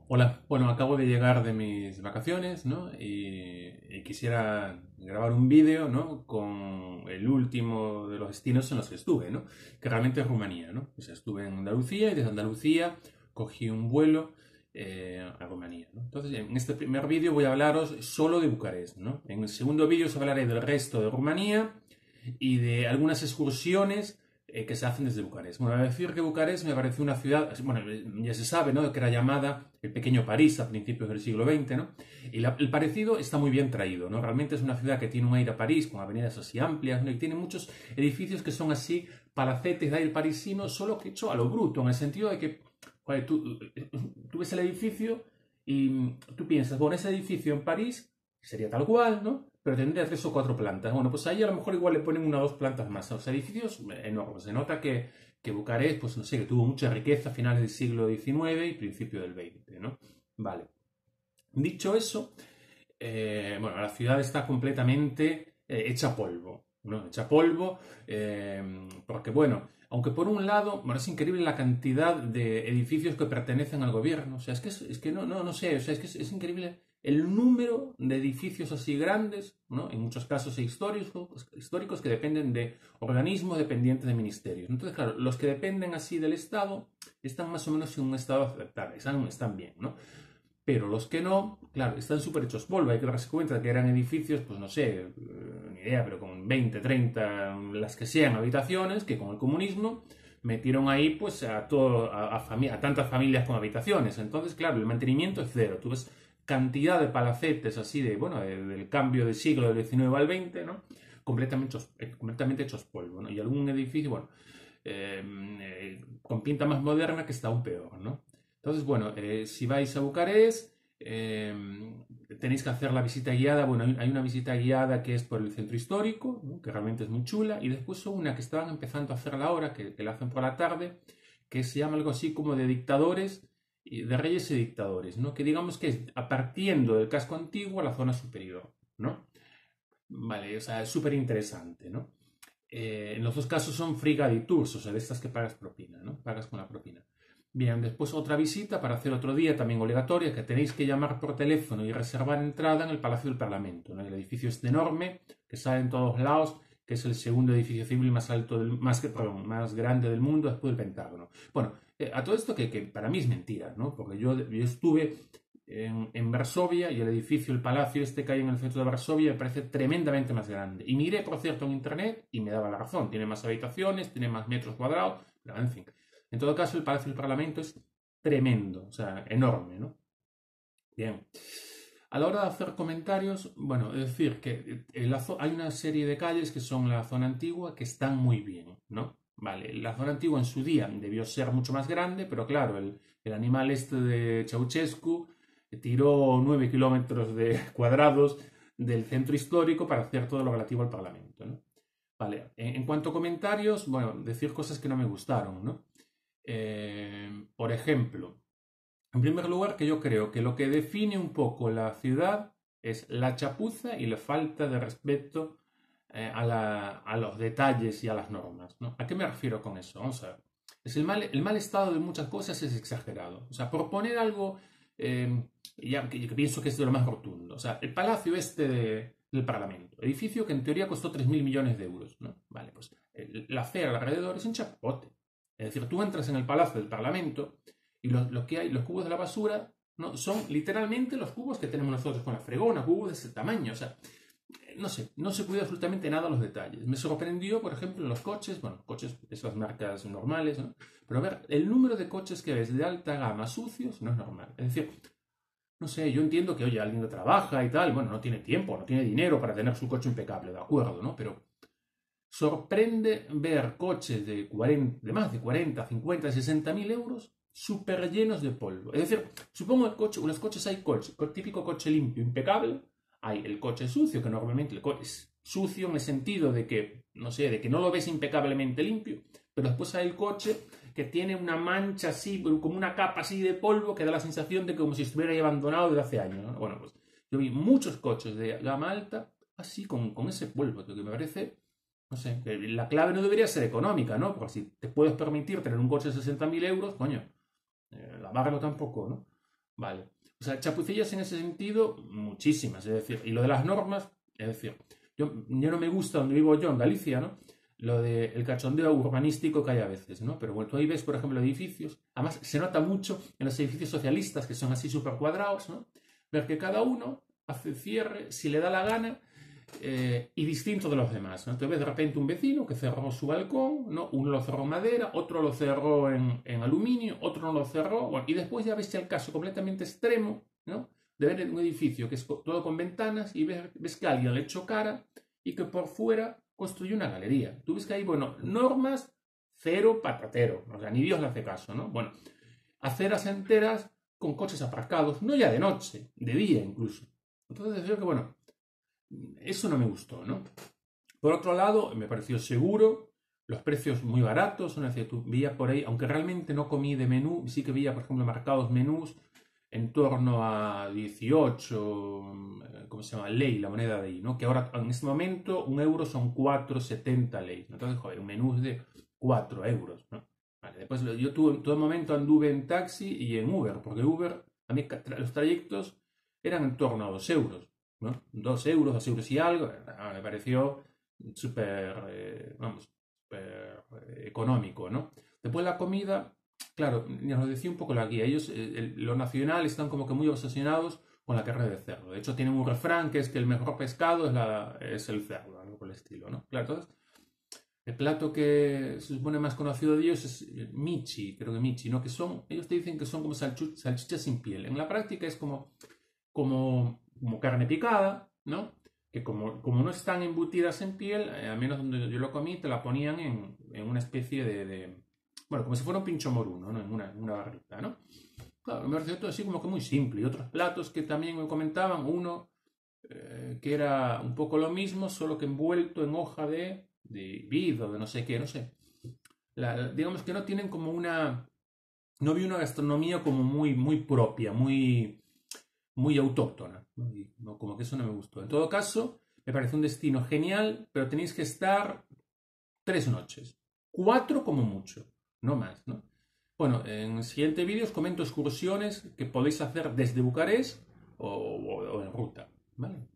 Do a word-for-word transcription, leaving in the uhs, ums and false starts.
Hola, bueno, acabo de llegar de mis vacaciones, ¿no? Y, y quisiera grabar un vídeo, ¿no? Con el último de los destinos en los que estuve, ¿no? Que realmente es Rumanía, ¿no? O sea, estuve en Andalucía y desde Andalucía cogí un vuelo eh, a Rumanía, ¿no? Entonces, en este primer vídeo voy a hablaros solo de Bucarest, ¿no? En el segundo vídeo os hablaré del resto de Rumanía y de algunas excursiones eh, que se hacen desde Bucarest. Bueno, a decir que Bucarest me pareció una ciudad, bueno, ya se sabe, ¿no? Que era llamada el pequeño París a principios del siglo veinte, ¿no? Y la, el parecido está muy bien traído, ¿no? Realmente es una ciudad que tiene un aire a París, con avenidas así amplias, ¿no? Y tiene muchos edificios que son así palacetes de aire parisino, solo que hecho a lo bruto, en el sentido de que, joder, tú, tú ves el edificio y tú piensas, bueno, ese edificio en París sería tal cual, ¿no? Pero tendría tres o cuatro plantas. Bueno, pues ahí a lo mejor igual le ponen una o dos plantas más. O sea, edificios enormes. Se nota que, que Bucarest, pues no sé, que tuvo mucha riqueza a finales del siglo diecinueve y principio del veinte, ¿no? Vale. Dicho eso, eh, bueno, la ciudad está completamente eh, hecha polvo, ¿no? Hecha polvo, eh, porque bueno, aunque por un lado, bueno, es increíble la cantidad de edificios que pertenecen al gobierno, o sea, es que, es, es que no, no, no sé, o sea, es que es, es increíble el número de edificios así grandes, ¿no? En muchos casos históricos, históricos que dependen de organismos dependientes de ministerios. Entonces, claro, los que dependen así del Estado están más o menos en un estado aceptable, están, están bien, ¿no? Pero los que no, claro, están súper hechos polvo. Hay que darse cuenta que eran edificios, pues no sé, eh, ni idea, pero con veinte, treinta, las que sean habitaciones, que con el comunismo metieron ahí pues a, todo, a, a, fami a tantas familias con habitaciones. Entonces, claro, el mantenimiento es cero. Tú ves cantidad de palacetes así de, bueno, de, del cambio de siglo del diecinueve al veinte, ¿no? Completamente hechos, eh, completamente hechos polvo, ¿no? Y algún edificio, bueno, eh, eh, con pinta más moderna que está aún peor, ¿no? Entonces, bueno, eh, si vais a Bucarest, eh, tenéis que hacer la visita guiada. Bueno, hay, hay una visita guiada que es por el centro histórico, ¿no? Que realmente es muy chula, y después una que estaban empezando a hacerla ahora, que, que la hacen por la tarde, que se llama algo así como de dictadores, de reyes y dictadores, ¿no? Que digamos que es a partiendo del casco antiguo a la zona superior, ¿no? Vale, o sea, es súper interesante, ¿no? Eh, en los dos casos son free guided tours, o sea, de estas que pagas propina, ¿no? Pagas con la propina. Bien, después otra visita para hacer otro día, también obligatoria, que tenéis que llamar por teléfono y reservar entrada en el Palacio del Parlamento, ¿no? El edificio es enorme, que sale en todos lados, que es el segundo edificio civil más alto, del, más, perdón, más grande del mundo después del Pentágono. Bueno, eh, a todo esto que, que, para mí es mentira, ¿no? Porque yo, yo estuve en, en, Varsovia y el edificio, el palacio este que hay en el centro de Varsovia me parece tremendamente más grande. Y miré, por cierto, en internet y me daba la razón. Tiene más habitaciones, tiene más metros cuadrados, pero en fin. En todo caso, el Palacio del Parlamento es tremendo, o sea, enorme, ¿no? Bien. A la hora de hacer comentarios, bueno, es decir, que en la hay una serie de calles que son la zona antigua que están muy bien, ¿no? Vale, la zona antigua en su día debió ser mucho más grande, pero claro, el, el animal este de Ceausescu tiró nueve kilómetros de cuadrados del centro histórico para hacer todo lo relativo al Parlamento, ¿no? Vale, en, en cuanto a comentarios, bueno, decir cosas que no me gustaron, ¿no? Eh, por ejemplo, en primer lugar, que yo creo que lo que define un poco la ciudad es la chapuza y la falta de respeto eh, a, la, a, los detalles y a las normas, ¿no? ¿A qué me refiero con eso? Vamos a ver. Es el, mal, el mal estado de muchas cosas es exagerado. O sea, por poner algo, eh, ya, que, que pienso que es de lo más rotundo. O sea, el palacio este de, del Parlamento, edificio que en teoría costó tres mil millones de euros, ¿no? Vale, pues el, la acera alrededor es un chapote. Es decir, tú entras en el palacio del Parlamento y lo, lo que hay, los cubos de la basura, ¿no? Son literalmente los cubos que tenemos nosotros con la fregona, cubos de ese tamaño. O sea, no sé, no se cuida absolutamente nada los detalles. Me sorprendió, por ejemplo, en los coches, bueno, coches, esas marcas normales, ¿no? Pero a ver, el número de coches que ves de alta gama sucios no es normal. Es decir, no sé, yo entiendo que, oye, alguien que trabaja y tal, bueno, no tiene tiempo, no tiene dinero para tener su coche impecable, de acuerdo, ¿no? Pero sorprende ver coches de, cuarenta, de más de cuarenta, cincuenta, sesenta mil euros súper llenos de polvo. Es decir, supongo que coche, los coches hay coche, el típico coche limpio, impecable, hay el coche sucio, que normalmente el coche es sucio en el sentido de que, no sé, de que no lo ves impecablemente limpio, pero después hay el coche que tiene una mancha así, como una capa así de polvo que da la sensación de que como si estuviera ahí abandonado desde hace años, ¿no? Bueno, pues yo vi muchos coches de gama alta así con, con ese polvo, que me parece, no sé, la clave no debería ser económica, ¿no? Porque si te puedes permitir tener un coche de sesenta mil euros, coño, eh, lavarlo tampoco, ¿no? Vale. O sea, chapucillas en ese sentido, muchísimas. Es decir, y lo de las normas, es decir, yo, yo no me gusta donde vivo yo, en Galicia, ¿no? Lo del cachondeo urbanístico que hay a veces, ¿no? Pero bueno, tú ahí ves, por ejemplo, edificios, además se nota mucho en los edificios socialistas, que son así súper cuadrados, ¿no? Ver que cada uno hace cierre si le da la gana eh, y distinto de los demás, ¿no? Entonces ves de repente un vecino que cerró su balcón, ¿no? Uno lo cerró en madera, otro lo cerró en, en aluminio, otro no lo cerró, bueno, y después ya ves el caso completamente extremo, ¿no? De ver un edificio que es todo con ventanas y ves, ves que alguien le echó cara y que por fuera construye una galería. Tú ves que hay, bueno, normas cero patatero, o sea, ni Dios le hace caso, ¿no? Bueno, aceras enteras con coches aparcados, no ya de noche, de día incluso. Entonces yo que, bueno, eso no me gustó, ¿no? Por otro lado, me pareció seguro, los precios muy baratos, una vez tú veía por ahí, aunque realmente no comí de menú, sí que veía, por ejemplo, marcados menús en torno a dieciocho, ¿cómo se llama? Ley, la moneda de ahí, ¿no? Que ahora, en este momento, un euro son cuatro setenta ley. Entonces, joder, un menú es de cuatro euros, ¿no? Vale, después yo tuve, en todo momento anduve en taxi y en Uber, porque Uber, a mí los trayectos eran en torno a dos euros, ¿no? Dos euros, dos euros y algo, me pareció súper, eh, vamos, súper económico, ¿no? Después la comida, claro, nos decía un poco la guía, ellos, eh, lo nacional, están como que muy obsesionados con la carne de cerdo. De hecho, tienen un refrán que es que el mejor pescado es, la, es el cerdo, algo por el estilo, ¿no? Claro, entonces, el plato que se supone más conocido de ellos es michi, creo que michi, ¿no? Que son, ellos te dicen que son como salchichas, salchichas sin piel. En la práctica es como, como, como carne picada, ¿no? Que como, como no están embutidas en piel, eh, al menos donde yo lo comí, te la ponían en, en una especie de, de, bueno, como si fuera un pincho moruno, ¿no? En una, en una barrita, ¿no? Claro, me pareció todo así como que muy simple. Y otros platos que también me comentaban, uno eh, que era un poco lo mismo, solo que envuelto en hoja de, de vid o de no sé qué, no sé. La, digamos que no tienen como una... No vi una gastronomía como muy, muy propia, muy, muy autóctona, ¿no? Y, no, como que eso no me gustó. En todo caso, me parece un destino genial, pero tenéis que estar tres noches. Cuatro como mucho, no más, ¿no? Bueno, en el siguiente vídeo os comento excursiones que podéis hacer desde Bucarest o, o, o en ruta, ¿vale?